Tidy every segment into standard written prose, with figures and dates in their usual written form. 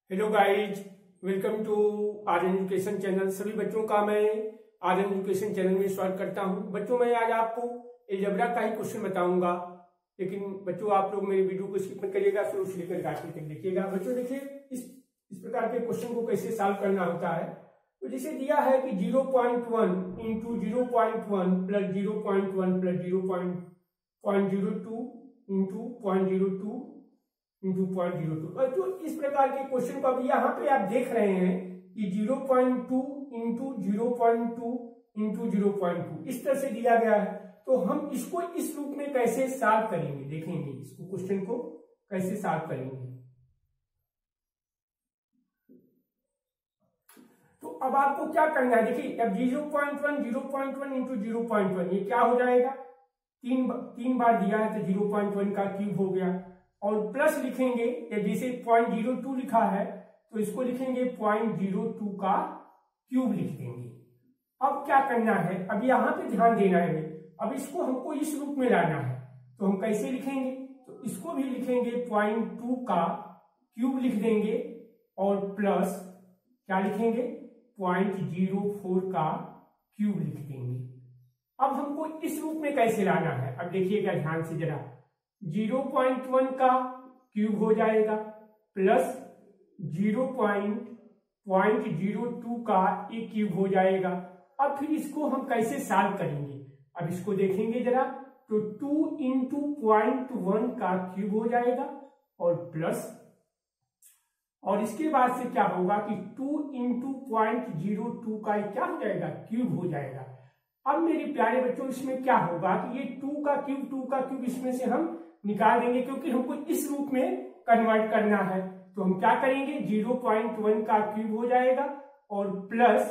Hello guys, welcome to Aryan education channel. सभी बच्चों का मैं आर्यन एजुकेशन चैनल में स्वागत करता हूं। बच्चों, मैं आज आपको अलजेब्रा का ही क्वेश्चन बताऊंगा, लेकिन बच्चों आप लोग मेरे वीडियो को स्किप मत करिएगा, शुरू से लेकर आखिर तक देखिएगा। बच्चों देखिए, इस प्रकार के क्वेश्चन को कैसे सॉल्व करना होता है। तो जैसे दिया है कि 0.1 into 0.1 plus 0.1 plus 0.02 into 0.02 into 0.02। तो इस प्रकार के क्वेश्चन को अब यहाँ पे आप देख रहे हैं कि 0.2 इंटू 0.2 इंटू 0.2 इस तरह से दिया गया है। तो हम इसको इस रूप में कैसे सॉल्व करेंगे, देखेंगे इसको, क्वेश्चन को कैसे सॉल्व करेंगे। तो अब आपको क्या करना है, देखिए अब 0.1 इंटू 0.1 ये क्या हो जाएगा, तीन बार दिया है तो 0.1 का क्यूब हो गया, और प्लस लिखेंगे, जैसे 0.02 लिखा है तो इसको लिखेंगे 0.02 का क्यूब लिख देंगे। अब क्या करना है, अब यहाँ पे ध्यान देना है, अब इसको हमको इस रूप में लाना है। तो हम कैसे लिखेंगे, तो इसको भी लिखेंगे 0.2 का क्यूब लिख देंगे, और प्लस क्या लिखेंगे 0.04 का क्यूब लिख देंगे। अब हमको इस रूप में कैसे लाना है, अब देखिएगा ध्यान से जरा, 0.1 का क्यूब हो जाएगा प्लस 0.02 का एक क्यूब हो जाएगा। अब फिर इसको हम कैसे सॉल्व करेंगे, अब इसको देखेंगे जरा, तो 2 इंटू 0.1 का क्यूब हो जाएगा और प्लस, और इसके बाद से क्या होगा कि 2 इंटू 0.02 का क्या हो जाएगा, क्यूब हो जाएगा। अब मेरे प्यारे बच्चों इसमें क्या होगा कि ये 2 का क्यूब इसमें से हम निकाल देंगे, क्योंकि हमको इस रूप में कन्वर्ट करना है। तो हम क्या करेंगे, 0.1 का क्यूब हो जाएगा और प्लस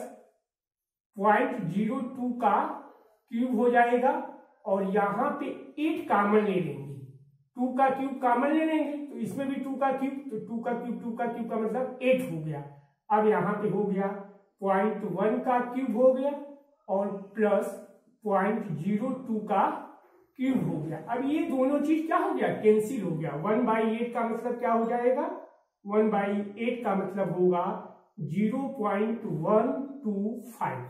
0.02 का क्यूब हो जाएगा, और यहाँ पे 8 कॉमन ले लेंगे, 2 का क्यूब कॉमन ले लेंगे, तो इसमें भी 2 का क्यूब, तो 2 का क्यूब का मतलब 8 हो गया। अब यहाँ पे हो गया 0.1 का क्यूब हो गया और प्लस 0.02 का क्यूब हो गया। अब ये दोनों चीज क्या हो गया, कैंसिल हो गया। 1/8 का मतलब क्या हो जाएगा, 1/8 का मतलब होगा 0.125।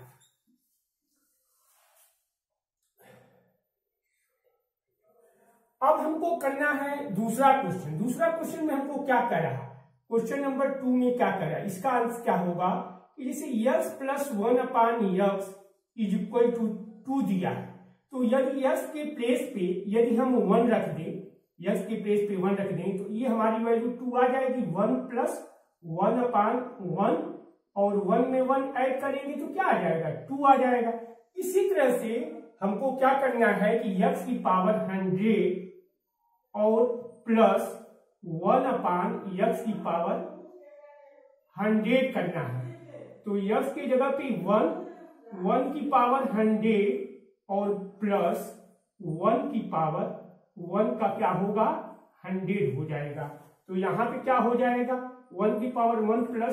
अब हमको करना है दूसरा क्वेश्चन में हमको क्या कर रहा है, क्वेश्चन नंबर 2 में क्या कर रहा है, इसका आंसर क्या होगा कि जैसे x plus 1/x is equal to 2 दिया है, तो यदि x के प्लेस पे यदि हम 1 रख दें, x के प्लेस पे 1 रख दें, तो ये हमारी वैल्यू 2 आ जाएगी। 1 प्लस 1/1, और 1 में 1 ऐड करेंगे तो क्या आ जाएगा, 2 आ जाएगा। इसी तरह से हमको क्या करना है कि x की पावर 100 और प्लस 1/x की पावर 100 करना है। तो x की जगह पे 1 की पावर 100 और प्लस 1 की पावर 1 का क्या होगा, 100 हो जाएगा। तो यहाँ पे क्या हो जाएगा, 1 की पावर 1 प्लस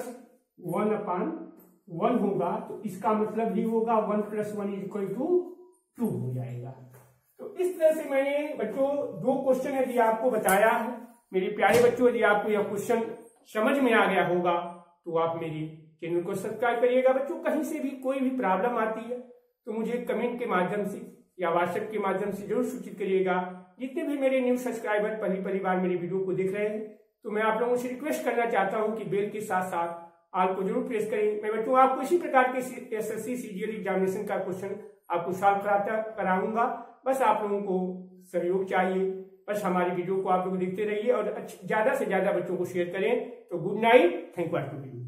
1/1 होगा, तो इसका मतलब ही होगा 1 प्लस 1 इज इक्वल टू 2 हो जाएगा। तो इस तरह से मैंने बच्चों 2 क्वेश्चन यदि आपको बताया है। मेरे प्यारे बच्चों, यदि आपको यह क्वेश्चन समझ में आ गया होगा तो आप मेरे चैनल को सब्सक्राइब करिएगा। बच्चों, कहीं से भी कोई भी प्रॉब्लम आती है तो मुझे कमेंट के माध्यम से या व्हाट्सएप के माध्यम से जरूर सूचित करिएगा। जितने भी मेरे न्यू सब्सक्राइबर पहली बार मेरी वीडियो को देख रहे हैं, तो मैं आप लोगों से रिक्वेस्ट करना चाहता हूं कि बेल के साथ साथ ऑल को जरूर प्रेस करें। मैं बच्चों आपको इसी प्रकार के SSC CGL एग्जामिनेशन का क्वेश्चन आपको सॉल्व कराऊंगा। बस आप लोगों को सहयोग चाहिए, बस हमारी वीडियो को आप लोग देखते रहिए और ज्यादा से ज्यादा बच्चों को शेयर करें। तो गुड नाइट, थैंक यू।